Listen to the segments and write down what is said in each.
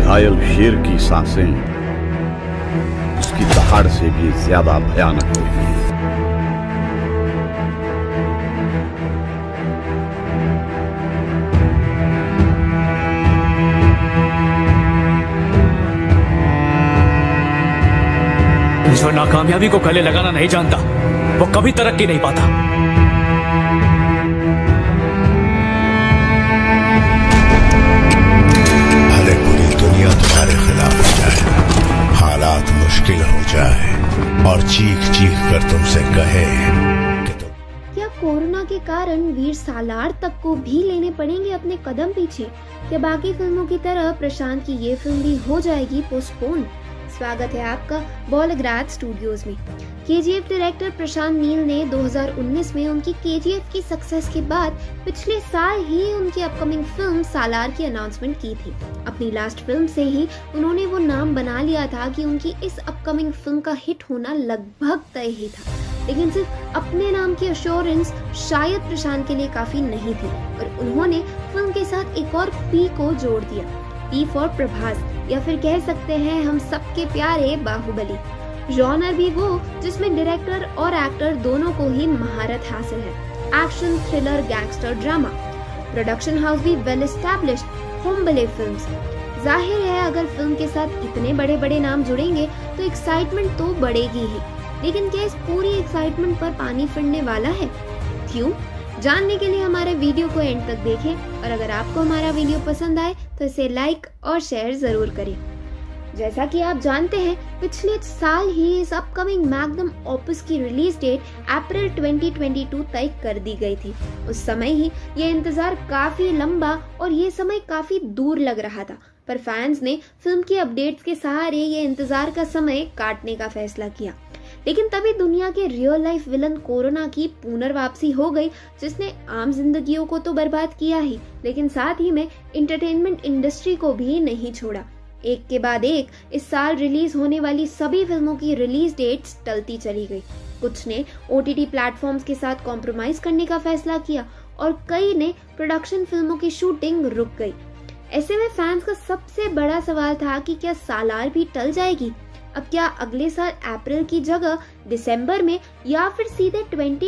घायल शेर की सांसें उसकी दहाड़ से भी ज्यादा भयानक होती हैं। जो नाकामयाबी को गले लगाना नहीं जानता वो कभी तरक्की नहीं पाता। भले पूरी दुनिया तुम्हारे खिलाफ हो जाए, हालात मुश्किल हो जाए और चीख चीख कर तुमसे कहे कि क्या कोरोना के कारण वीर सालार तक को भी लेने पड़ेंगे अपने कदम पीछे? क्या बाकी फिल्मों की तरह प्रशांत की ये फिल्म भी हो जाएगी पोस्टपोन? स्वागत है आपका बॉलग्राज स्टूडियोज में। केजीएफ डायरेक्टर प्रशांत नील ने 2019 में उनकी केजीएफ की सक्सेस के बाद पिछले साल ही उनकी अपकमिंग फिल्म सालार की अनाउंसमेंट की थी। अपनी लास्ट फिल्म से ही उन्होंने वो नाम बना लिया था कि उनकी इस अपकमिंग फिल्म का हिट होना लगभग तय ही था, लेकिन सिर्फ अपने नाम की अश्योरेंस शायद प्रशांत के लिए काफी नहीं थी और उन्होंने फिल्म के साथ एक और पी को जोड़ दिया। पी फॉर प्रभास, या फिर कह सकते हैं हम सबके प्यारे बाहुबली। जॉनर भी वो जिसमें डायरेक्टर और एक्टर दोनों को ही महारत हासिल है। Action, thriller, gangster, drama. Production house भी वेल एस्टैब्लिश्ड, होम्बले फिल्म्स। जाहिर है अगर फिल्म के साथ इतने बड़े बड़े नाम जुड़ेंगे तो एक्साइटमेंट तो बढ़ेगी ही, लेकिन क्या इस पूरी एक्साइटमेंट पर पानी फिरने वाला है? क्यों? जानने के लिए हमारे वीडियो को एंड तक देखें और अगर आपको हमारा वीडियो पसंद आए तो इसे लाइक और शेयर जरूर करें। जैसा कि आप जानते हैं पिछले साल ही इस अपकमिंग मैग्नम ओपस की रिलीज डेट अप्रैल 2022 तय कर दी गई थी। उस समय ही ये इंतजार काफी लंबा और ये समय काफी दूर लग रहा था, पर फैंस ने फिल्म की अपडेट्स के सहारे ये इंतजार का समय काटने का फैसला किया। लेकिन तभी दुनिया के रियल लाइफ विलन कोरोना की पुनर्वापसी हो गई, जिसने आम जिंदगियों को तो बर्बाद किया ही, लेकिन साथ ही में एंटरटेनमेंट इंडस्ट्री को भी नहीं छोड़ा। एक के बाद एक इस साल रिलीज होने वाली सभी फिल्मों की रिलीज डेट्स टलती चली गई। कुछ ने ओटीटी प्लेटफॉर्म्स के साथ कॉम्प्रोमाइज करने का फैसला किया और कई ने प्रोडक्शन फिल्मों की शूटिंग रुक गई। ऐसे में फैंस का सबसे बड़ा सवाल था कि क्या सालार भी टल जाएगी? अब क्या अगले साल अप्रैल की जगह दिसंबर में या फिर सीधे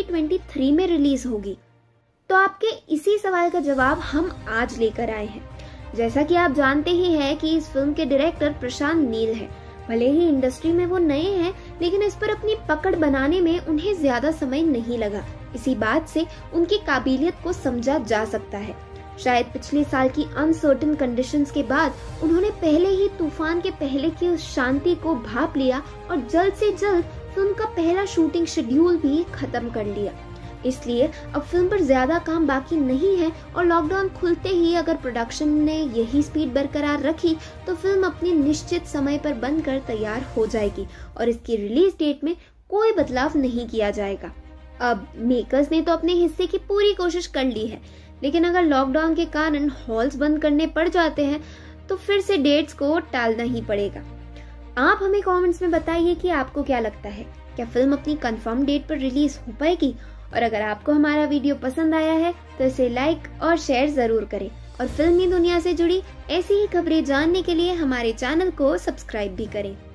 2023 में रिलीज होगी? तो आपके इसी सवाल का जवाब हम आज लेकर आए हैं। जैसा कि आप जानते ही हैं कि इस फिल्म के डायरेक्टर प्रशांत नील है। भले ही इंडस्ट्री में वो नए हैं, लेकिन इस पर अपनी पकड़ बनाने में उन्हें ज्यादा समय नहीं लगा। इसी बात से उनकी काबिलियत को समझा जा सकता है। शायद पिछले साल की अनसर्टेन कंडीशंस के बाद उन्होंने पहले ही तूफान के पहले की उस शांति को भाप लिया और जल्द से जल्द फिल्म का पहला शूटिंग शेड्यूल भी खत्म कर लिया। इसलिए अब फिल्म पर ज्यादा काम बाकी नहीं है और लॉकडाउन खुलते ही अगर प्रोडक्शन ने यही स्पीड बरकरार रखी तो फिल्म अपने निश्चित समय पर बनकर तैयार हो जाएगी और इसकी रिलीज डेट में कोई बदलाव नहीं किया जाएगा। अब मेकर्स ने तो अपने हिस्से की पूरी कोशिश कर ली है, लेकिन अगर लॉकडाउन के कारण हॉल्स बंद करने पड़ जाते हैं तो फिर से डेट्स को टालना ही पड़ेगा। आप हमें कमेंट्स में बताइए कि आपको क्या लगता है, क्या फिल्म अपनी कंफर्म डेट पर रिलीज हो पाएगी? और अगर आपको हमारा वीडियो पसंद आया है तो इसे लाइक और शेयर जरूर करें और फिल्मी दुनिया से जुड़ी ऐसी ही खबरें जानने के लिए हमारे चैनल को सब्सक्राइब भी करें।